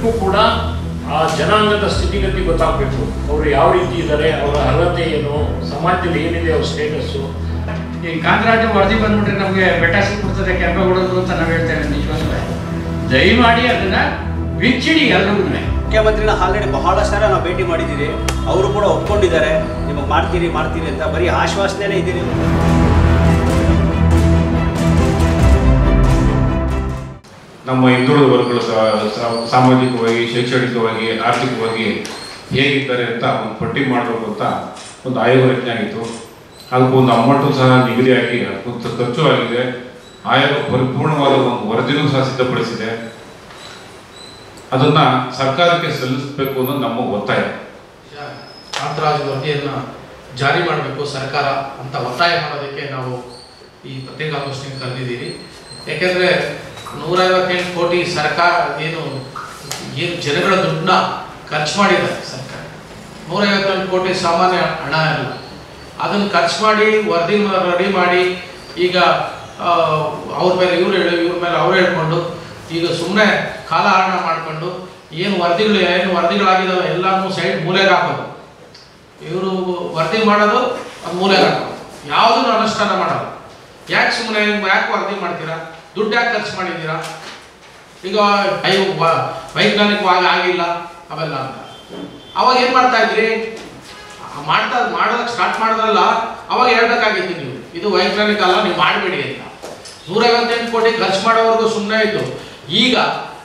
ಎಲ್ಲರಿಗೂ ಕೂಡ ಆ ಜನಾಂಗದ ಸ್ಥಿತಿಗತಿ ಗೊತ್ತಾಗಬೇಕು. ಅವರು ಯಾವ ರೀತಿ ಇದ್ದಾರೆ, ಅವರ ಅರ್ಹತೆ ಏನು, ಸಮಾಜದಲ್ಲಿ ಏನಿದೆ ಅವ್ರ ಸ್ಟೇಟಸ್ಸು. ಈ ಕಾಂತರಾಜು ವರದಿ ಬಂದ್ಬಿಟ್ರೆ ನಮಗೆ ಬೆಟ್ಟ ಸಿಕ್ಬಿಡ್ತದೆ ಕೆಂಪೇಗೌಡರು ಅಂತ ನಾವು ಹೇಳ್ತೇವೆ. ನಿಜವಾಗ್ಲೂ ದಯಮಾಡಿ ಅದನ್ನು ಬಿಚ್ಚಿಡಿ ಎಲ್ಲರಿಗೂ. ಮುಖ್ಯಮಂತ್ರಿನ ಆಲ್ರೆಡಿ ಬಹಳ ಸಲ ನಾವು ಭೇಟಿ ಮಾಡಿದ್ದೀವಿ, ಅವರು ಕೂಡ ಒಪ್ಕೊಂಡಿದ್ದಾರೆ ನಿಮಗೆ ಮಾಡ್ತೀರಿ ಅಂತ. ಬರೀ ಆಶ್ವಾಸನೆ ಇದ್ದೀರಿ. ನಮ್ಮ ಹಿಂದುಳಿದ ವರ್ಗಗಳು ಸಾಮಾಜಿಕವಾಗಿ, ಶೈಕ್ಷಣಿಕವಾಗಿ, ಆರ್ಥಿಕವಾಗಿ ಹೇಗಿದ್ದಾರೆ ಅಂತ ಒಂದು ಪಟ್ಟಿ ಮಾಡಬೇಕು ಅಂತ ಒಂದು ಆಯೋಗ ರಚನೆ ಆಗಿತ್ತು. ಅದಕ್ಕೊಂದು ಅಮೌಂಟು ಸಹ ನಿಗದಿಯಾಗಿ ಅದಕ್ಕೊಂದು ಖರ್ಚು ಆಗಿದೆ. ಆಯೋಗ ಪರಿಪೂರ್ಣವಾದ ಒಂದು ವರದಿನೂ ಸಹ ಸಿದ್ಧಪಡಿಸಿದೆ. ಅದನ್ನು ಸರ್ಕಾರಕ್ಕೆ ಸಲ್ಲಿಸಬೇಕು ಅನ್ನೋದು ನಮ್ಮ ಒತ್ತಾಯ. ಕಾಂತರಾಜು ವರದಿಯನ್ನು ಜಾರಿ ಮಾಡಬೇಕು ಸರ್ಕಾರ ಅಂತ ಒತ್ತಾಯ ಮಾಡೋದಕ್ಕೆ ನಾವು ಈ ಪತ್ರಿಕಾಗೋಷ್ಠಿಯನ್ನು ಕರೆದಿದ್ದೀವಿ. ಯಾಕೆಂದರೆ 158 ಕೋಟಿ ಸರ್ಕಾರ ಏನು ಜನಗಳ ದುಡ್ಡನ್ನ ಖರ್ಚು ಮಾಡಿದ್ದಾರೆ ಸರ್ಕಾರ. 158 ಕೋಟಿ ಸಾಮಾನ್ಯ ಹಣ ಇಲ್ಲ. ಅದನ್ನು ಖರ್ಚು ಮಾಡಿ ವರದಿ ರೆಡಿ ಮಾಡಿ ಈಗ ಅವ್ರ ಮೇಲೆ ಇವ್ರ ಮೇಲೆ ಅವ್ರು ಹೇಳ್ಕೊಂಡು ಈಗ ಸುಮ್ಮನೆ ಕಾಲಹರಣ ಮಾಡಿಕೊಂಡು ಏನು ವರದಿಗಳಾಗಿದ್ದಾವೆ ಎಲ್ಲನೂ ಸೈಡ್ ಮೂಲೆಗೆ ಹಾಕೋದು. ಇವರು ವರದಿ ಮಾಡೋದು ಅದು ಮೂಲೆಗೆ ಹಾಕೋದು, ಯಾವುದನ್ನು ಅನುಷ್ಠಾನ ಮಾಡೋದು. ಯಾಕೆ ವರದಿ ಮಾಡ್ತೀರಾ? ದುಡ್ಡು ಯಾಕೆ ಖರ್ಚು ಮಾಡಿದ್ದೀರಾ? ಈಗ ವೈಜ್ಞಾನಿಕವಾಗಿ ಆಗಿಲ್ಲ ಅವೆಲ್ಲ ಅಂತ ಅವಾಗ ಏನು ಮಾಡ್ತಾ ಇದ್ರಿ? ಮಾಡೋದಕ್ಕೆ ಸ್ಟಾರ್ಟ್ ಮಾಡಿದ್ರಲ್ಲ, ಅವಾಗ ಹೇಳ್ಬೇಕಾಗಿತ್ತು ನೀವು ಇದು ವೈಜ್ಞಾನಿಕ ಅಲ್ಲ, ನೀವು ಮಾಡಬೇಡಿ ಅಂತ. 158 ಕೋಟಿ ಖರ್ಚು ಮಾಡೋವರೆಗೂ ಸುಮ್ಮನೆ ಇದ್ದು ಈಗ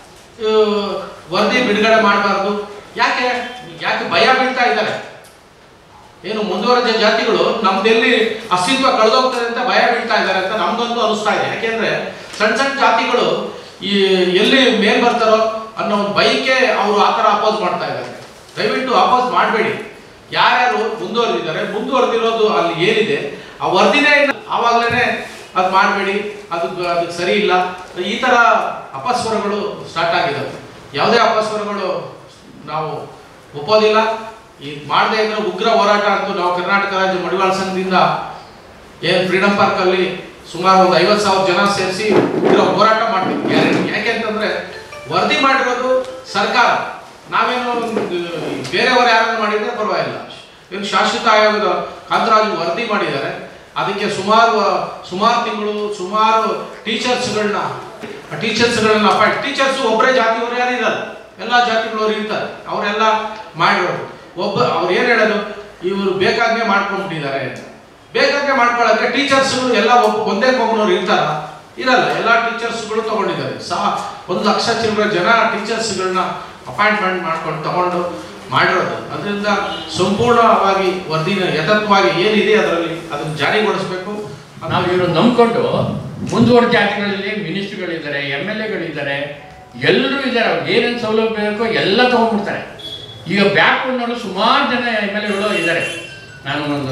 ವರದಿ ಬಿಡುಗಡೆ ಮಾಡಬಾರ್ದು. ಯಾಕೆ ಭಯ ಬೀಳ್ತಾ ಇದ್ದಾರೆ? ಏನು ಮುಂದುವರೆದ ಜಾತಿಗಳು ನಮ್ದೆಲ್ಲಿ ಅಸ್ತಿತ್ವ ಕಳೆದೋಗ್ತದೆ ಅಂತ ಭಯ ಬೀಳ್ತಾ ಇದ್ದಾರೆ ಅಂತ ನಮ್ಗಂತೂ ಅನಿಸ್ತಾ ಇದೆ. ಯಾಕೆಂದ್ರೆ ಸಣ್ಣ ಜಾತಿಗಳು ಎಲ್ಲಿ ಮೇಲ್ ಬರ್ತಾರೋ ಅನ್ನೋ ಒಂದು ಬೈಕೆ ಅವರು ಆ ಥರ ಅಪೋಸ್ ಮಾಡ್ತಾ ಇದ್ದಾರೆ. ದಯವಿಟ್ಟು ಅಪೋಸ್ ಮಾಡಬೇಡಿ. ಯಾರ್ಯಾರು ಮುಂದುವರೆದಿರೋದು ಅಲ್ಲಿ ಏನಿದೆ ಆ ವರದಿನೇ ಆವಾಗಲೇ ಅದು ಮಾಡಬೇಡಿ, ಅದಕ್ಕೆ ಸರಿ ಇಲ್ಲ. ಈ ಥರ ಅಪಸ್ವರಗಳು ಸ್ಟಾರ್ಟ್ ಆಗಿದ್ದಾವೆ. ಯಾವುದೇ ಅಪಸ್ವರಗಳು ನಾವು ಒಪ್ಪೋದಿಲ್ಲ. ಈಗ ಮಾಡದೇ ಇದ್ರೆ ಉಗ್ರ ಹೋರಾಟ ಅಂತೂ ನಾವು ಕರ್ನಾಟಕ ರಾಜ್ಯ ಮಡಿವಾಳ ಸಂಘದಿಂದ ಏನು ಫ್ರೀಡಮ್ ಪಾರ್ಕಲ್ಲಿ ಸುಮಾರು ಒಂದು 50,000 ಜನ ಸೇರಿಸಿ ಉಗ್ರ ಹೋರಾಟ ಮಾಡ್ತೀವಿ ಗ್ಯಾರಂಟಿ. ಯಾಕೆ ಅಂತಂದರೆ ವರದಿ ಮಾಡಿರೋದು ಸರ್ಕಾರ. ನಾವೇನು ಬೇರೆಯವರು ಯಾರನ್ನು ಮಾಡಿದರೆ ಪರವಾಗಿಲ್ಲ. ಏನು ಶಾಶ್ವತ ಆಯೋಗದ ಕಾಂತರಾಜು ವರದಿ ಮಾಡಿದ್ದಾರೆ. ಅದಕ್ಕೆ ಸುಮಾರು ತಿಂಗಳು ಸುಮಾರು ಟೀಚರ್ಸ್ಗಳನ್ನ ಅಪಾಯಿಂಟ್. ಟೀಚರ್ಸು ಒಬ್ಬರೇ ಜಾತಿಯವರು ಯಾರು ಇರಲ್ಲ, ಎಲ್ಲ ಜಾತಿಗಳವರು ಇರ್ತಾರೆ. ಅವರೆಲ್ಲ ಮಾಡಿರೋದು ಅವ್ರು ಏನು ಹೇಳೋದು, ಇವರು ಬೇಕಾಗೆ ಮಾಡ್ಕೊಂಡ್ಬಿಟ್ಟಿದ್ದಾರೆ ಅಂತ. ಬೇಕಾಗೆ ಮಾಡ್ಕೊಳ್ಳೋಕ್ಕೆ ಟೀಚರ್ಸ್ಗಳು ಎಲ್ಲ ಒಂದೇ ಕೊಂಬನವ್ರು ಇರಲ್ಲ. ಎಲ್ಲ ಟೀಚರ್ಸ್ಗಳು ತಗೊಂಡಿದ್ದಾರೆ. 1 ಲಕ್ಷ ಚಿಲ್ಲರೆ ಜನ ಟೀಚರ್ಸ್ಗಳನ್ನ ಅಪಾಯಿಂಟ್ಮೆಂಟ್ ಮಾಡ್ಕೊಂಡು ತಗೊಂಡು ಮಾಡಿರೋದು. ಅದರಿಂದ ಸಂಪೂರ್ಣವಾಗಿ ವರದಿನ ಯಥಾರ್ಥವಾಗಿ ಏನಿದೆ ಅದರಲ್ಲಿ ಅದನ್ನು ಜಾರಿಗೊಳಿಸಬೇಕು. ನಾವು ಇವರು ನಂಬ್ಕೊಂಡು ಮುಂದುವರೆದ ಜಾತಿಗಳಲ್ಲಿ ಮಿನಿಸ್ಟ್ರುಗಳಿದ್ದಾರೆ, MLAಗಳಿದ್ದಾರೆ, ಎಲ್ಲರೂ ಇದ್ದಾರೆ. ಅವ್ರಿಗೆ ಏನೇನು ಸೌಲಭ್ಯ ಬೇಕೋ ಎಲ್ಲ ತೊಗೊಂಡ್ಬಿಡ್ತಾರೆ. ಈಗ ಬ್ಯಾಕ್ಗ್ರೌಂಡ್ನಲ್ಲೂ ಸುಮಾರು ಜನ MLAಗಳು ಇದ್ದಾರೆ. ನಾನು ಒಂದು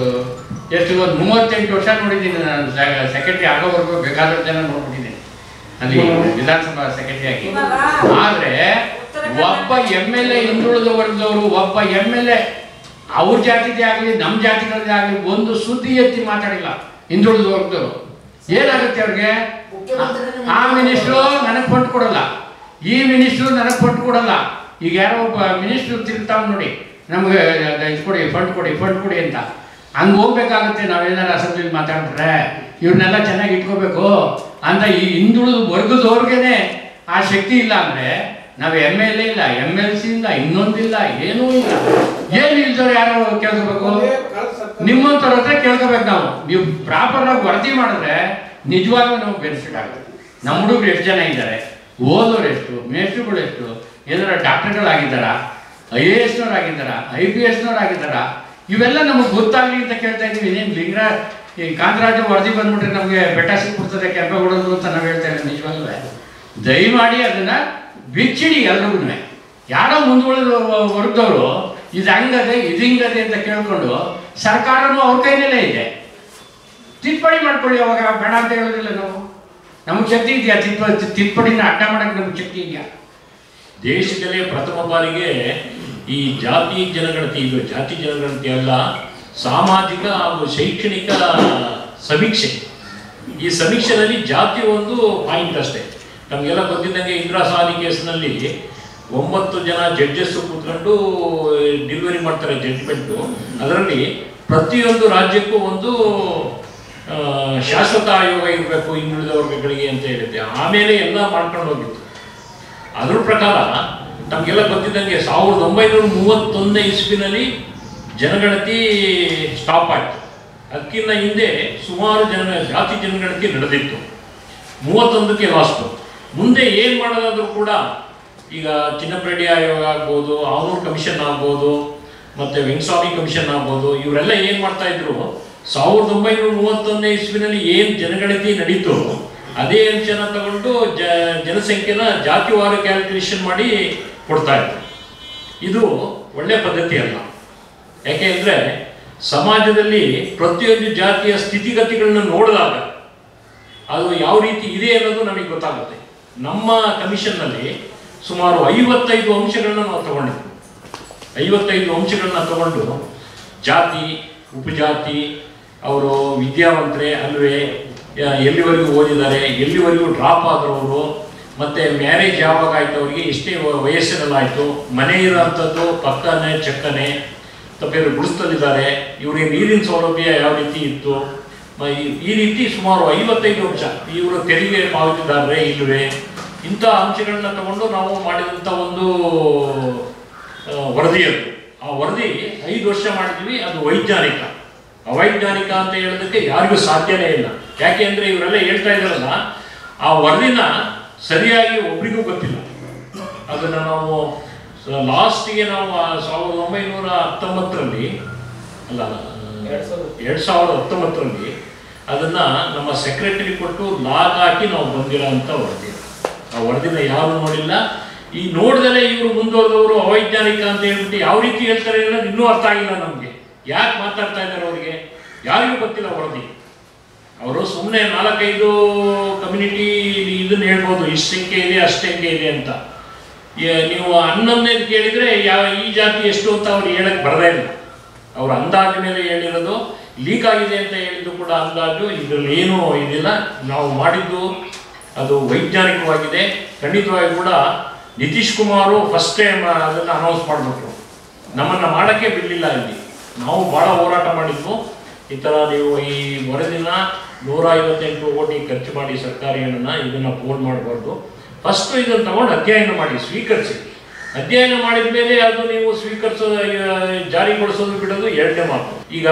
38 ವರ್ಷ ನೋಡಿದ್ದೀನಿ. ನಾನು ಸೆಕ್ರೆಟರಿ ಆಗೋವರೆಗೂ ಬೇಕಾದಷ್ಟು ಜನ ನೋಡ್ಬಿಟ್ಟಿದ್ದೀನಿ ಅಲ್ಲಿ ವಿಧಾನಸಭಾ ಸೆಕ್ರೆಟರಿ ಆಗಿ. ಆದರೆ ಒಬ್ಬ MLA ಹಿಂದುಳಿದ ವರ್ಗದವರು, ಒಬ್ಬ MLA ಅವ್ರ ಜಾತಿದೇ ಆಗಲಿ ನಮ್ಮ ಜಾತಿಗಳದೇ ಆಗಲಿ ಒಂದು ಸುದ್ದಿ ಎತ್ತಿ ಮಾತಾಡಿಲ್ಲ ಹಿಂದುಳಿದ ವರ್ಗದವರು. ಏನಾಗುತ್ತೆ ಅವ್ರಿಗೆ? ಆ ಮಿನಿಸ್ಟ್ರು ನನಗೆ ಫಂಡ್ ಕೊಡಲ್ಲ, ಈ ಮಿನಿಸ್ಟ್ರು ನನಗೆ ಫಂಡ್ ಕೊಡಲ್ಲ. ಈಗ ಯಾರೋ ಒಬ್ಬ ಮಿನಿಸ್ಟ್ರು ತಿರ್ತಾವ್ ನೋಡಿ, ನಮಗೆ ಇದು ಕೊಡಿ, ಫಂಡ್ ಕೊಡಿ ಅಂತ. ಹಂಗೆ ಹೋಗ್ಬೇಕಾಗುತ್ತೆ. ನಾವೇನಾರು ಅಸೆಂಬ್ಲಿಲಿ ಮಾತಾಡ್ಬಿಟ್ರೆ ಇವ್ರನ್ನೆಲ್ಲ ಚೆನ್ನಾಗಿ ಇಟ್ಕೋಬೇಕು ಅಂತ ಈ ಹಿಂದುಳಿದ ವರ್ಗದವ್ರಿಗೇನೆ ಆ ಶಕ್ತಿ ಇಲ್ಲ ಅಂದರೆ ನಾವು MLA ಇಲ್ಲ, MLC ಇಲ್ಲ, ಇನ್ನೊಂದಿಲ್ಲ, ಏನೂ ಇಲ್ಲ. ಏನು ಇಲ್ದವ್ರು ಯಾರು ಕೇಳ್ಕೋಬೇಕು? ನಿಮ್ಮಂಥವ್ರ ಹತ್ರ ಕೇಳ್ಕೋಬೇಕು ನಾವು. ನೀವು ಪ್ರಾಪರಾಗಿ ವರದಿ ಮಾಡಿದ್ರೆ ನಿಜವಾಗ್ಲೂ ನಮಗೆ ಬೆನಿಫಿಟ್ ಆಗುತ್ತೆ. ನಮ್ಮ ಹುಡುಗರು ಎಷ್ಟು ಜನ ಇದ್ದಾರೆ, ಓದೋರು ಎಷ್ಟು, ಮೇಸ್ಟ್ರುಗಳು ಎಷ್ಟು, ಏನಾರ ಡಾಕ್ಟರ್ಗಳಾಗಿದ್ದಾರಾ, IAS IPSನವರಾಗಿದ್ದಾರಾ, ಇವೆಲ್ಲ ನಮಗೆ ಗೊತ್ತಾಗಲಿ ಅಂತ ಕೇಳ್ತಾ ಇದ್ದೀವಿ. ಇನ್ನೇನು ಈ ಕಾಂತರಾಜು ವರದಿ ಬಂದ್ಬಿಟ್ರೆ ನಮಗೆ ಬೆಟ್ಟ ಸಿಕ್ಬಿಡ್ತದೆ ಕೆಂಪೇಗೌಡರು ಅಂತ ನಾವು ಹೇಳ್ತೇವೆ. ನಿಜವಾಗ್ಲೂ ದಯಮಾಡಿ ಅದನ್ನು ಬಿಚ್ಚಿಡಿ ಎಲ್ರಿಗೂ. ಯಾರೋ ಮುಂದುವರೆದ ವರ್ಗದವರು ಇದು ಹಂಗದೆ ಇದು ಹಿಂಗದೆ ಅಂತ ಕೇಳ್ಕೊಂಡು ಸರ್ಕಾರನೂ ಅವ್ರ ಕೈನಲ್ಲೇ ಇದೆ. ತಿದ್ದುಪಡಿ ಮಾಡ್ಕೊಳ್ಳಿ. ಅವಾಗ ಬೇಡ ಅಂತ ಹೇಳೋದಿಲ್ಲ ನಾವು. ನಮಗೆ ಶಕ್ತಿ ಇದೆಯಾ? ತಿದ್ದುಪಡಿನ ಅಡ್ಡ ಮಾಡೋಕ್ಕೆ ನಮ್ಗೆ ಶಕ್ತಿ ಇದೆಯಾ? ದೇಶದಲ್ಲೇ ಪ್ರಥಮ ಬಾರಿಗೆ ಈ ಜಾತಿ ಜನಗಣತಿ, ಇದು ಜಾತಿ ಜನಗಣತಿ ಅಲ್ಲ, ಸಾಮಾಜಿಕ ಹಾಗೂ ಶೈಕ್ಷಣಿಕ ಸಮೀಕ್ಷೆ. ಈ ಸಮೀಕ್ಷೆಯಲ್ಲಿ ಜಾತಿ ಒಂದು ಪಾಯಿಂಟ್ ಅಷ್ಟೇ. ನಮಗೆಲ್ಲ ಗೊತ್ತಿದ್ದಂಗೆ ಇಂದಿರಾ ಸಾಹನಿ ಕೇಸ್ನಲ್ಲಿ 9 ಜನ ಜಡ್ಜಸ್ ಕೂತ್ಕೊಂಡು ಡೆಲಿವರಿ ಮಾಡ್ತಾರೆ ಜಡ್ಜ್ಮೆಂಟು. ಅದರಲ್ಲಿ ಪ್ರತಿಯೊಂದು ರಾಜ್ಯಕ್ಕೂ ಒಂದು ಶಾಶ್ವತ ಆಯೋಗ ಇರಬೇಕು ಹಿಂದುಳಿದ ವರ್ಗಗಳಿಗೆ ಅಂತ ಹೇಳಿದ್ದೆ. ಆಮೇಲೆ ಎಲ್ಲ ಮಾಡ್ಕೊಂಡು ಹೋಗಿತ್ತು. ಅದ್ರ ಪ್ರಕಾರ ನಮಗೆಲ್ಲ ಗೊತ್ತಿದ್ದಂಗೆ 1931 ಇಸ್ವಿನಲ್ಲಿ ಜನಗಣತಿ ಸ್ಟಾಪ್ ಆಯಿತು. ಅದಕ್ಕಿಂತ ಹಿಂದೆ ಸುಮಾರು ಜಾತಿ ಜನಗಣತಿ ನಡೆದಿತ್ತು. 31ಕ್ಕೆ ಲಾಸ್ಟು. ಮುಂದೆ ಏನು ಮಾಡೋದಾದ್ರೂ ಕೂಡ ಈಗ ಚಿನ್ನಪ್ರೆಡ್ಡಿ ಆಯೋಗ ಆಗ್ಬೋದು, ಆವೂರು ಕಮಿಷನ್ ಆಗ್ಬೋದು, ಮತ್ತು ವೆಂಕಟಸ್ವಾಮಿ ಕಮಿಷನ್ ಆಗ್ಬೋದು, ಇವರೆಲ್ಲ ಏನು ಮಾಡ್ತಾಯಿದ್ರು, 1931 ಇಸ್ವಿನಲ್ಲಿ ಏನು ಜನಗಣತಿ ನಡೀತು ಅದೇ ಅಂಶನ ತಗೊಂಡು ಜನಸಂಖ್ಯೆನ ಜಾತಿವಾರ ಕ್ಯಾಲ್ಕುಲೇಷನ್ ಮಾಡಿ ಕೊಡ್ತಾಯಿದ್ರು. ಇದು ಒಳ್ಳೆಯ ಪದ್ಧತಿ ಅಲ್ಲ. ಯಾಕೆ ಅಂದರೆ ಸಮಾಜದಲ್ಲಿ ಪ್ರತಿಯೊಂದು ಜಾತಿಯ ಸ್ಥಿತಿಗತಿಗಳನ್ನ ನೋಡಿದಾಗ ಅದು ಯಾವ ರೀತಿ ಇದೆ ಅನ್ನೋದು ನಮಗೆ ಗೊತ್ತಾಗುತ್ತೆ. ನಮ್ಮ ಕಮಿಷನ್ನಲ್ಲಿ ಸುಮಾರು 55 ಅಂಶಗಳನ್ನ ನಾವು ತಗೊಂಡಿದ್ವಿ. 55 ಅಂಶಗಳನ್ನ ತಗೊಂಡು ಜಾತಿ, ಉಪಜಾತಿ, ಅವರು ವಿದ್ಯಾವಂತರೇ ಅಲ್ವೇ, ಎಲ್ಲಿವರೆಗೂ ಓದಿದ್ದಾರೆ, ಎಲ್ಲಿವರೆಗೂ ಡ್ರಾಪ್ ಆದರು ಅವರು, ಮತ್ತು ಮ್ಯಾರೇಜ್ ಯಾವಾಗ ಆಯಿತು, ಅವರಿಗೆ ಎಷ್ಟೇ ವಯಸ್ಸಿನಲ್ಲಾಯಿತು, ಮನೆ ಇರೋಂಥದ್ದು ಪಕ್ಕನೆ ಚಕ್ಕನೆ, ತಪ್ಪೇರು ಗುಡಿಸ್ತಲ್ಲಿದ್ದಾರೆ, ಇವರಿಗೆ ನೀರಿನ ಸೌಲಭ್ಯ ಯಾವ ರೀತಿ ಇತ್ತು, ಈ ರೀತಿ ಸುಮಾರು 55 ಅಂಶ. ಇವರು ತೆರಿಗೆ ಪಾವತಿದಾರರೇ ಇಲ್ಲವೇ, ಇಂಥ ಅಂಶಗಳನ್ನ ತಗೊಂಡು ನಾವು ಮಾಡಿದಂಥ ಒಂದು ವರದಿಯದು. ಆ ವರದಿ 5 ವರ್ಷ ಮಾಡಿದ್ವಿ. ಅದು ವೈಜ್ಞಾನಿಕ. ಅವೈಜ್ಞಾನಿಕ ಅಂತ ಹೇಳೋದಕ್ಕೆ ಯಾರಿಗೂ ಸಾಧ್ಯನೇ ಇಲ್ಲ. ಯಾಕೆ ಅಂದರೆ ಇವರೆಲ್ಲ ಹೇಳ್ತಾ ಇದ್ದಾರಲ್ಲ, ಆ ವರದಿನ ಸರಿಯಾಗಿ ಒಬ್ರಿಗೂ ಗೊತ್ತಿಲ್ಲ. ಅದನ್ನು ನಾವು ಲಾಸ್ಟಿಗೆ ನಾವು 1919ರಲ್ಲಿ ಅಲ್ಲ 2019ರಲ್ಲಿ ಅದನ್ನು ನಮ್ಮ ಸೆಕ್ರೆಟರಿ ಕೊಟ್ಟು ಲಾಗ್ ಹಾಕಿ ನಾವು ಬಂದಿರೋ ಅಂಥ ವರದಿ. ಆ ವರದಿನ ಯಾರು ನೋಡಿಲ್ಲ. ಈ ನೋಡಿದರೆ ಇವರು ಮುಂದುವರೆದವರು ಅವೈಜ್ಞಾನಿಕ ಅಂತ ಹೇಳ್ಬಿಟ್ಟು ಯಾವ ರೀತಿ ಹೇಳ್ತಾರೆ ಅನ್ನೋದು ಇನ್ನೂ ಅರ್ಥ ಆಗಿಲ್ಲ ನಮಗೆ. ಯಾಕೆ ಮಾತಾಡ್ತಾ ಇದ್ದಾರೆ ಅವರಿಗೆ ಯಾರಿಗೂ ಗೊತ್ತಿಲ್ಲ ವರದಿ. ಅವರು ಸುಮ್ಮನೆ 4-5 ಕಮ್ಯುನಿಟಿ ಇದನ್ನು ಹೇಳ್ಬೋದು, ಇಷ್ಟು ಸಂಖ್ಯೆ ಇದೆ ಅಷ್ಟು ಸಂಖ್ಯೆ ಇದೆ ಅಂತ. ನೀವು 11ನೇದು ಕೇಳಿದರೆ ಈ ಜಾತಿ ಎಷ್ಟು ಅಂತ ಅವ್ರು ಹೇಳಕ್ಕೆ ಬರದೇ ಇಲ್ಲ. ಅವ್ರ ಅಂದಾಜು ಮೇಲೆ ಹೇಳಿರೋದು. ಲೀಕ್ ಆಗಿದೆ ಅಂತ ಹೇಳಿದ್ದು ಕೂಡ ಅಂದಾಜು. ಇದರಲ್ಲಿ ಏನೂ ಇದಿಲ್ಲ. ನಾವು ಮಾಡಿದ್ದು ಅದು ವೈಜ್ಞಾನಿಕವಾಗಿದೆ. ಖಂಡಿತವಾಗಿ ಕೂಡ ನಿತೀಶ್ ಕುಮಾರು ಫಸ್ಟ್ ಟೈಮ್ ಅದನ್ನು ಅನೌನ್ಸ್ ಮಾಡಿಬಿಟ್ರು. ನಮ್ಮನ್ನು ಮಾಡೋಕ್ಕೆ ಬಿಡಲಿಲ್ಲ. ಇಲ್ಲಿ ನಾವು ಭಾಳ ಹೋರಾಟ ಮಾಡಿದ್ವು. ಈ ಥರ ನೀವು ಈ ವರದಿನ 158 ಕೋಟಿ ಖರ್ಚು ಮಾಡಿ ಸರ್ಕಾರಿ ಹಣನ ಇದನ್ನು ಪೋಲ್ ಮಾಡಬಾರ್ದು. ಫಸ್ಟು ಇದನ್ನು ತಗೊಂಡು ಅಧ್ಯಯನ ಮಾಡಿ ಸ್ವೀಕರಿಸಿ. ಅಧ್ಯಯನ ಮಾಡಿದ ಮೇಲೆ ಅದು ನೀವು ಸ್ವೀಕರಿಸೋದು ಜಾರಿಗೊಳಿಸೋದು ಬಿಡೋದು ಎರಡನೇ ಮಾತು. ಈಗ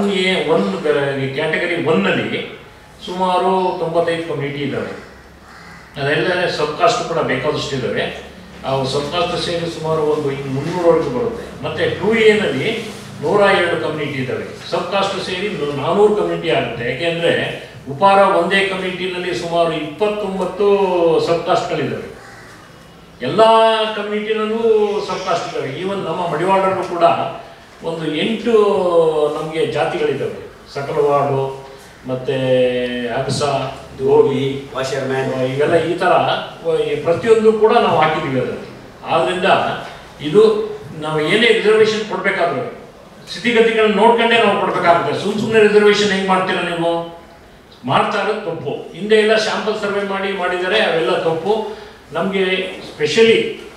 1 ಕ್ಯಾಟಗರಿ 1ನಲ್ಲಿ ಸುಮಾರು 95 ಕಮ್ಯುನಿಟಿ ಇದ್ದಾವೆ. ಅದೆಲ್ಲ ಸಬ್ ಕಾಸ್ಟ್ ಕೂಡ ಬೇಕಾದಷ್ಟು ಇದ್ದಾವೆ. ಅವು ಸಬ್ ಕಾಸ್ಟ್ ಸೇರಿ ಸುಮಾರು ಒಂದು 300ವರೆಗೂ ಬರುತ್ತೆ. ಮತ್ತು 2A ನಲ್ಲಿ 102 ಕಮ್ಯುನಿಟಿ ಇದ್ದಾವೆ. ಸಬ್ ಕಾಸ್ಟ್ ಸೇರಿ 400 ಕಮ್ಯುನಿಟಿ ಆಗುತ್ತೆ. ಯಾಕೆಂದರೆ ಉಪಾರ ಒಂದೇ ಕಮ್ಯುನಿಟಿನಲ್ಲಿ ಸುಮಾರು 29 ಸಬ್ ಕಾಸ್ಟ್ಗಳಿದ್ದಾವೆ. ಎಲ್ಲ ಕಮ್ಯುನಿಟಿನಲ್ಲೂ ಸಬ್ ಕಾಸ್ಟ್ ಇದ್ದಾವೆ. ಈವನ್ ನಮ್ಮ ಮಡಿವಾಳರು ಕೂಡ ಒಂದು 8 ನಮಗೆ ಜಾತಿಗಳಿದ್ದಾವೆ. ಸಕಲವಾಡು ಮತ್ತು ಅಗಸ, ಧೋಬಿ, ವಾಷರ್ಮ್ಯಾನ್, ಇವೆಲ್ಲ ಈ ಥರ ಪ್ರತಿಯೊಂದು ಕೂಡ ನಾವು ಹಾಕಿದ್ದೀವಿ ಅದರಲ್ಲಿ. ಆದ್ದರಿಂದ ಇದು ನಾವು ಏನೇ ರಿಸರ್ವೇಷನ್ ಕೊಡಬೇಕಾದ್ರೂ ಸ್ಥಿತಿಗತಿಗಳನ್ನ ನೋಡ್ಕೊಂಡೇ ನಾವು ಕೊಡಬೇಕಾಗುತ್ತೆ. ಸುಮ್ಮನೆ ರಿಸರ್ವೇಷನ್ ಹೆಂಗೆ ಮಾಡ್ತೀರಾ ನೀವು? ಮಾಡ್ತಾ ಇರೋದು ತಪ್ಪು. ಹಿಂದೆ ಎಲ್ಲ ಸ್ಯಾಂಪಲ್ ಸರ್ವೆ ಮಾಡಿದ್ದಾರೆ, ಅವೆಲ್ಲ ತಪ್ಪು. ನಮಗೆ ಸ್ಪೆಷಲಿ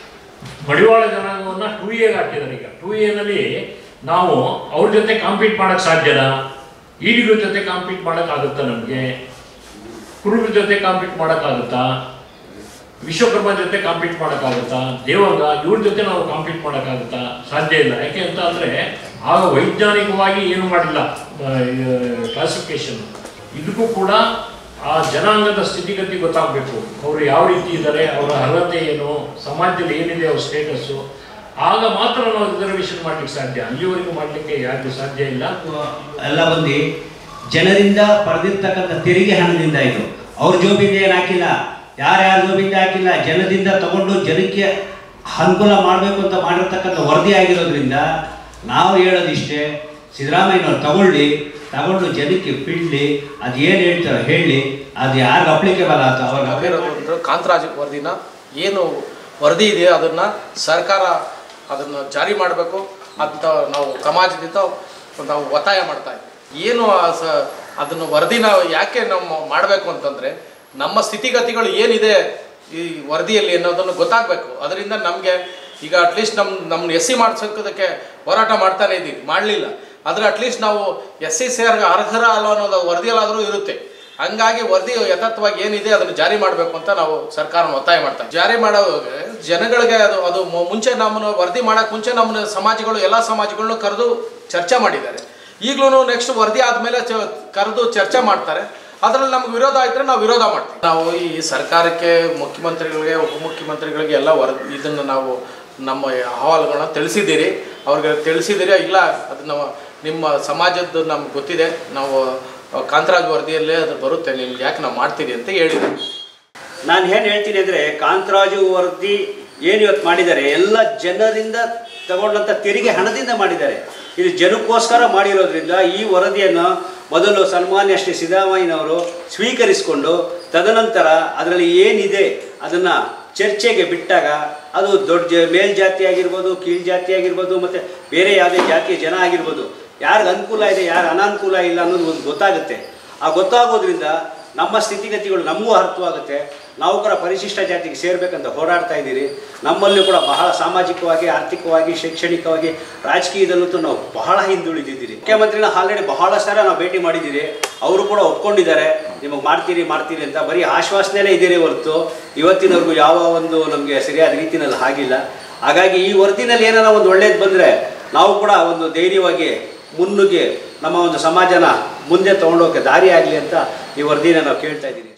ಮಡಿವಾಳ ಜನಾಂಗವನ್ನು 2A ಹಾಕಿದ್ದಾರೆ. ಈಗ 2A ನಲ್ಲಿ ನಾವು ಅವ್ರ ಜೊತೆ ಕಾಂಪೀಟ್ ಮಾಡೋಕ್ಕೆ ಸಾಧ್ಯನಾ? ಈಡಿಗಳ ಜೊತೆ ಕಾಂಪೀಟ್ ಮಾಡೋಕ್ಕಾಗುತ್ತಾ? ನಮಗೆ ಕುರುಬರ ಜೊತೆ ಕಾಂಪೀಟ್ ಮಾಡೋಕ್ಕಾಗುತ್ತಾ? ವಿಶ್ವಕರ್ಮ ಜೊತೆ ಕಾಂಪೀಟ್ ಮಾಡೋಕ್ಕಾಗುತ್ತಾ? ದೇವಂಗ ಇವ್ರ ಜೊತೆ ನಾವು ಕಾಂಪೀಟ್ ಮಾಡೋಕ್ಕಾಗುತ್ತಾ? ಸಾಧ್ಯ ಇಲ್ಲ. ಯಾಕೆ ಅಂತ ಅಂದರೆ ಆಗ ವೈಜ್ಞಾನಿಕವಾಗಿ ಏನು ಮಾಡಿಲ್ಲ ಕ್ಲಾಸಿಫಿಕೇಶನ್. ಇದಕ್ಕೂ ಕೂಡ ಆ ಜನಾಂಗದ ಸ್ಥಿತಿಗತಿ ಗೊತ್ತಾಗಬೇಕು. ಅವರು ಯಾವ ರೀತಿ ಇದ್ದಾರೆ, ಅವರ ಅರ್ಹತೆ ಏನು, ಸಮಾಜದಲ್ಲಿ ಏನಿದೆ ಅವ್ರ ಸ್ಟೇಟಸ್ಸು. ಆಗ ಮಾತ್ರ ನಾವು ರಿಸರ್ವೇಷನ್ ಮಾಡಲಿಕ್ಕೆ ಸಾಧ್ಯ. ಅಲ್ಲಿವರೆಗೂ ಮಾಡಲಿಕ್ಕೆ ಯಾರಿಗೂ ಸಾಧ್ಯ ಇಲ್ಲ. ಎಲ್ಲ ಬಂದು ಜನರಿಂದ ಪಡೆದಿರ್ತಕ್ಕಂಥ ತೆರಿಗೆ ಹಣದಿಂದ ಇದು. ಅವ್ರ ಜೋಬಿಂದ ಏನು ಹಾಕಿಲ್ಲ, ಯಾರ್ಯಾರ ಜೋಬಿಂದ ಹಾಕಿಲ್ಲ. ಜನದಿಂದ ತಗೊಂಡು ಜನಕ್ಕೆ ಅನುಕೂಲ ಮಾಡಬೇಕು ಅಂತ ಮಾಡಿರ್ತಕ್ಕಂಥ ವರದಿ ಆಗಿರೋದ್ರಿಂದ ನಾವು ಹೇಳೋದಿಷ್ಟೇ, ಸಿದ್ದರಾಮಯ್ಯನವ್ರು ತಗೊಂಡು ಜನಕ್ಕೆ ಬಿಡಲಿ. ಅದು ಏನು ಹೇಳ್ತಾರೆ ಹೇಳಿ, ಅದು ಯಾರಿಗೆ ಅಪ್ಲಿಕೇಬಲ್ ಆಯ್ತು ಅವ್ರಿಗೆ. ಕಾಂತರಾಜ್ ವರದಿನ ಏನು ವರದಿ ಇದೆ ಅದನ್ನು ಸರ್ಕಾರ ಅದನ್ನು ಜಾರಿ ಮಾಡಬೇಕು ಅಂತ ನಾವು ಸಮಾಜದಿಂದ ನಾವು ಒತ್ತಾಯ ಮಾಡ್ತಾ ಇದ್ದೀವಿ. ಏನು ಅದನ್ನು ವರದಿನ ಯಾಕೆ ನಾವು ಮಾಡಬೇಕು ಅಂತಂದರೆ ನಮ್ಮ ಸ್ಥಿತಿಗತಿಗಳು ಏನಿದೆ ಈ ವರದಿಯಲ್ಲಿ ಅನ್ನೋದನ್ನು ಗೊತ್ತಾಗಬೇಕು. ಅದರಿಂದ ನಮಗೆ ಈಗ ಅಟ್ಲೀಸ್ಟ್ ನಮ್ಮನ್ನ SC ಮಾಡಿಸೋದಕ್ಕೆ ಹೋರಾಟ ಮಾಡ್ತಾನೆ ಇದ್ದೀವಿ, ಮಾಡಲಿಲ್ಲ. ಆದರೆ ಅಟ್ಲೀಸ್ಟ್ ನಾವು SC ಸೇರ್ಗೆ ಅರ್ಹರ ಅಲ್ಲ ಅನ್ನೋದು ವರದಿಯಲ್ಲಾದರೂ ಇರುತ್ತೆ. ಹಂಗಾಗಿ ವರದಿ ಯಥಾರ್ಥವಾಗಿ ಏನಿದೆ ಅದನ್ನು ಜಾರಿ ಮಾಡಬೇಕು ಅಂತ ನಾವು ಸರ್ಕಾರನ ಒತ್ತಾಯ ಮಾಡ್ತಾರೆ. ಜಾರಿ ಮಾಡೋ ಜನಗಳಿಗೆ ಅದು ಮುಂಚೆ ನಮ್ಮನ್ನು ವರದಿ ಮಾಡೋಕ್ಕೆ ಮುಂಚೆ ನಮ್ಮನ್ನ ಸಮಾಜಗಳು ಎಲ್ಲ ಸಮಾಜಗಳನ್ನೂ ಕರೆದು ಚರ್ಚೆ ಮಾಡಿದ್ದಾರೆ. ಈಗಲೂ ನೆಕ್ಸ್ಟ್ ವರದಿ ಆದಮೇಲೆ ಕರೆದು ಚರ್ಚೆ ಮಾಡ್ತಾರೆ. ಅದರಲ್ಲಿ ನಮ್ಗೆ ವಿರೋಧ ಆಯಿದ್ರೆ ನಾವು ವಿರೋಧ ಮಾಡ್ತೀವಿ. ನಾವು ಈ ಸರ್ಕಾರಕ್ಕೆ, ಮುಖ್ಯಮಂತ್ರಿಗಳಿಗೆ, ಉಪಮುಖ್ಯಮಂತ್ರಿಗಳಿಗೆ ಎಲ್ಲ ಇದನ್ನು ನಾವು ನಮ್ಮ ಅಹವಾಲುಗಳನ್ನ ತಿಳಿಸಿದ್ದೀರಿ. ಅವ್ರಿಗೆ ತಿಳಿಸಿದ್ದೀರಿ, ಇಲ್ಲ ಅದು ನಿಮ್ಮ ಸಮಾಜದ್ದು ನಮ್ಗೆ ಗೊತ್ತಿದೆ, ನಾವು ಕಾಂತರಾಜ್ ವರದಿಯಲ್ಲೇ ಅದು ಬರುತ್ತೆ, ನಿಮ್ಗೆ ಯಾಕೆ ನಾವು ಮಾಡ್ತೀವಿ ಅಂತ ಹೇಳಿದೆ. ನಾನು ಏನು ಹೇಳ್ತೀನಿ ಅಂದರೆ, ಕಾಂತರಾಜು ವರದಿ ಏನು ಇವತ್ತು ಮಾಡಿದ್ದಾರೆ ಎಲ್ಲ ಜನರಿಂದ ತಗೊಂಡಂಥ ತೆರಿಗೆ ಹಣದಿಂದ ಮಾಡಿದ್ದಾರೆ. ಇದು ಜನಕ್ಕೋಸ್ಕರ ಮಾಡಿರೋದ್ರಿಂದ ಈ ವರದಿಯನ್ನು ಮೊದಲು ಸನ್ಮಾನ್ಯ ಶ್ರೀ ಸಿದ್ದರಾಮಯ್ಯನವರು ಸ್ವೀಕರಿಸಿಕೊಂಡು ತದನಂತರ ಅದರಲ್ಲಿ ಏನಿದೆ ಅದನ್ನು ಚರ್ಚೆಗೆ ಬಿಟ್ಟಾಗ ಅದು ದೊಡ್ಡ ಮೇಲ್ಜಾತಿ ಆಗಿರ್ಬೋದು, ಕೀಳ್ಜಾತಿ ಆಗಿರ್ಬೋದು, ಮತ್ತು ಬೇರೆ ಯಾವುದೇ ಜಾತಿಯ ಜನ ಆಗಿರ್ಬೋದು, ಯಾರಿಗೆ ಅನುಕೂಲ ಇದೆ ಯಾರು ಅನಾನುಕೂಲ ಇಲ್ಲ ಅನ್ನೋದು ಒಂದು ಗೊತ್ತಾಗುತ್ತೆ. ಆ ಗೊತ್ತಾಗೋದ್ರಿಂದ ನಮ್ಮ ಸ್ಥಿತಿಗತಿಗಳು ನಮಗೂ ಅರ್ಥವಾಗುತ್ತೆ. ನಾವು ಕೂಡ ಪರಿಶಿಷ್ಟ ಜಾತಿಗೆ ಸೇರಬೇಕಂತ ಹೋರಾಡ್ತಾ ಇದ್ದೀರಿ. ನಮ್ಮಲ್ಲೂ ಕೂಡ ಬಹಳ ಸಾಮಾಜಿಕವಾಗಿ, ಆರ್ಥಿಕವಾಗಿ, ಶೈಕ್ಷಣಿಕವಾಗಿ, ರಾಜಕೀಯದಲ್ಲೂ ನಾವು ಬಹಳ ಹಿಂದುಳಿದಿದ್ದೀರಿ. ಮುಖ್ಯಮಂತ್ರಿನ ಆಲ್ರೆಡಿ ಬಹಳ ಸಲ ನಾವು ಭೇಟಿ ಮಾಡಿದ್ದೀರಿ. ಅವರು ಕೂಡ ಒಪ್ಕೊಂಡಿದ್ದಾರೆ, ನಿಮಗೆ ಮಾಡ್ತೀರಿ ಅಂತ. ಬರೀ ಆಶ್ವಾಸನೆಯೇ ಇದ್ದೀರಿ ಹೊರತು ಇವತ್ತಿನವರೆಗೂ ಯಾವ ಒಂದು ನಮಗೆ ಸರಿಯಾದ ರೀತಿಯಲ್ಲಿ ಆಗಿಲ್ಲ. ಹಾಗಾಗಿ ಈ ವರದಿನಲ್ಲಿ ಏನಾರ ಒಂದು ಒಳ್ಳೇದು ಬಂದರೆ ನಾವು ಕೂಡ ಒಂದು ಧೈರ್ಯವಾಗಿ ಮುನ್ನುಗ್ಗಿ ನಮ್ಮ ಒಂದು ಸಮಾಜನ ಮುಂದೆ ತೊಗೊಂಡೋಗಕ್ಕೆ ದಾರಿ ಆಗಲಿ ಅಂತ ಈ ವರದಿನ ನಾವು ಕೇಳ್ತಾ ಇದ್ದೀವಿ.